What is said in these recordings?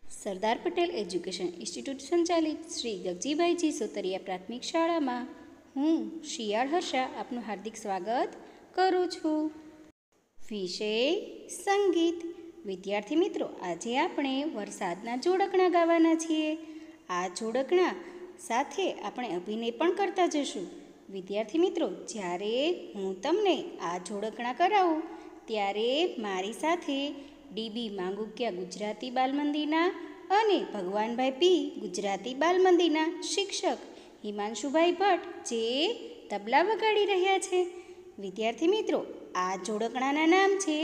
Sardar Patel education institute સંચાલિત શ્રી ગગજીભાઈજી સોતરિયા પ્રાથમિક શાળામાં હું શિયાળ હર્ષા આપનું હાર્દિક સ્વાગત કરું છું. વિષય સંગીત. વિદ્યાર્થી મિત્રો, આજે આપણે વરસાદના જોડકણા ગાવાના છીએ. આ જોડકણા સાથે આપણે અભિનય પણ કરતા જશું. વિદ્યાર્થી મિત્રો, જ્યારે હું તમને આ જોડકણા કરાવું ત્યારે મારી સાથે ડીબી માંગુકિયા ગુજરાતી બાલ મંદિરના અને ભગવાનભાઈ પી ગુજરાતી બાલ મંદિરના શિક્ષક હિમાંશુભાઈ ભટ્ટ જે તબલા વગાડી રહ્યા છે. વિદ્યાર્થી મિત્રો, આ જોડકણાના નામ છે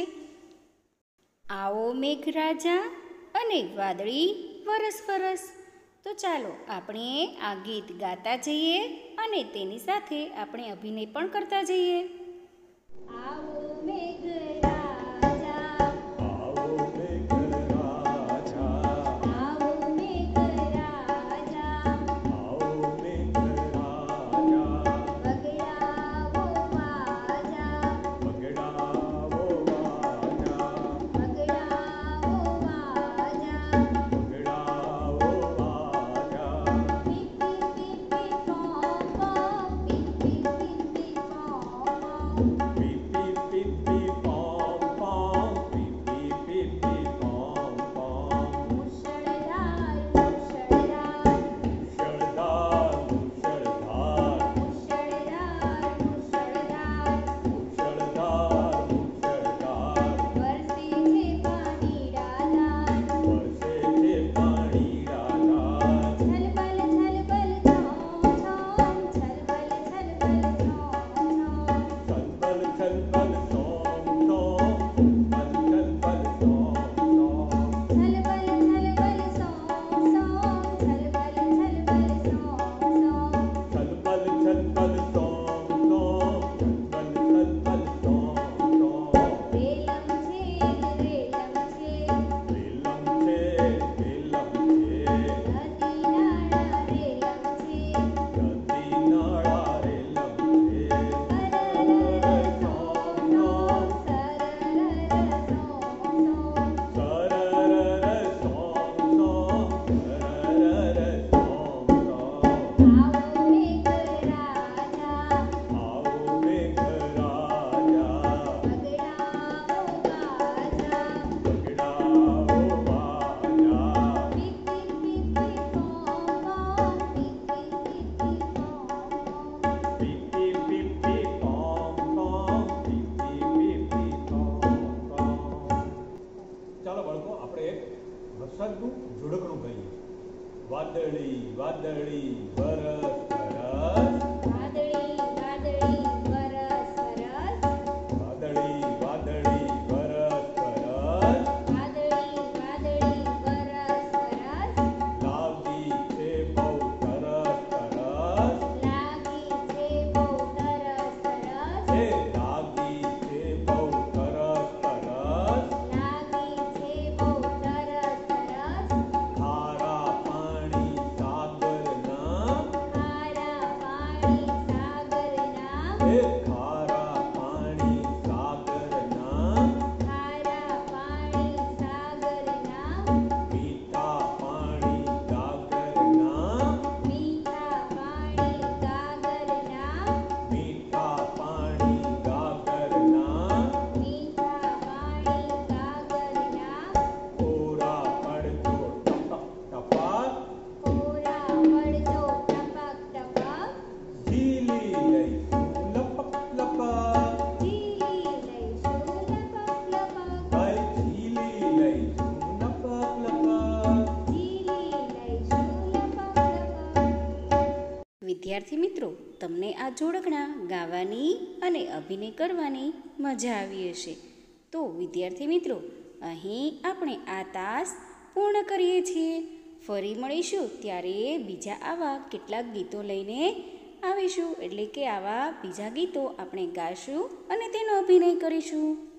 આવો મેઘરાજા અને વાદળી વરસ વરસ. તો ચાલો આપણે આ ગીત ગાતા જઈએ અને તેની સાથે આપણે અભિનય પણ કરતા જઈએ. આવો મેઘરાજા, આવો મેઘરાજા, આવો મેઘરાજા, આવો મેઘરાજા, વગડાવો વાજા, વગડાવો વાજા, વગડાવો વાજા, વગડાવો વાજા, પી પી પી પી પોમ પોમ, પી પી પી પી પોમ પોમ, પી પી પી પી પોમ પોમ, પી પી પી પી પોમ પોમ, મુશળધાર મુશળધાર, મુશળધાર મુશળધાર, મુશળધાર મુશળધાર, મુશળધાર મુશળધાર, વરસે છે પાણી રાધાર, વરસે છે પાણી રાધાર, છલબલ છલબલ છોમ છોમ, છલબલ છલબલ છોમ છોમ, છલબલ છલબલ સોમ સોમ, છલબલ છલબલ સોમ સોમ, છલબલ છલબલ સોમ સોમ, છલબલ છલબલ સોમ સોમ, છલબલ છલબલ સોમ સોમ, છલબલ છલબલ સોમ સોમ, રેલમ છે રેલમ છે, રેલમ છે રેલમ છે, નદી નાળા રેલમ છે, નદી નાળા રેલમ છે, સરરર સોમ સોમ, સરરર સોમ સોમ, સરરર સોમ સોમ, સરરર સોમ સોમ, આવો મેઘરાજા, આવો મેઘરાજા, વગડાવો વાજા, વગડાવો વાજા, પી પી પી પી પોમ પોમ, પી પી પી પી પોમ પોમ, પી પી પી પી પોમ પોમ, પી પી પી પી પોમ પોમ. ચાલો બાળકો, આપણે એક વરસાદનું જોડકણું ગાઈએ. વાદળી વાદળી વરસ વરસ, વાદળી વાદળી વરસ વરસ, વાદળી વાદળી વરસ વરસ, વાદળી વાદળી વરસ વરસ, લાગી છે બહુ તરસ તરસ, લાગી છે બહુ તરસ તરસ, હે લાગી છે બહુ તરસ તરસ, લાગી છે બહુ તરસ તરસ, ખારા પાણી સાગરના, ખારા પાણી સાગરના, હે ખારા પાણી સાગરના, ખારા પાણી સાગરના, મીઠા પાણી ગાગરના, મીઠા પાણી ગાગરના, મીઠા પાણી ગાગરના, મીઠા પાણી ગાગરના, કોરા પડતો ટપક ટપક, કોરા પડતો ટપક ટપક, ઝીલી લઈશું લપક લપક, ઝીલી લઈશું લપક લપક, ભાઈ ઝીલી લઈશું લપક લપક. ઝીલી લઈશું લપક લપક. વિદ્યાર્થી મિત્રો, તમને આ જોડકણા ગાવાની અને અભિનય કરવાની મજા આવી હશે. તો વિદ્યાર્થી મિત્રો, અહીં આપણે આ તાસ પૂર્ણ કરીએ છીએ. ફરી મળીશું ત્યારે બીજા આવા કેટલાક ગીતો લઈને આવીશું, એટલે કે આવા બીજા ગીતો આપણે ગાશું અને તેનો અભિનય કરીશું.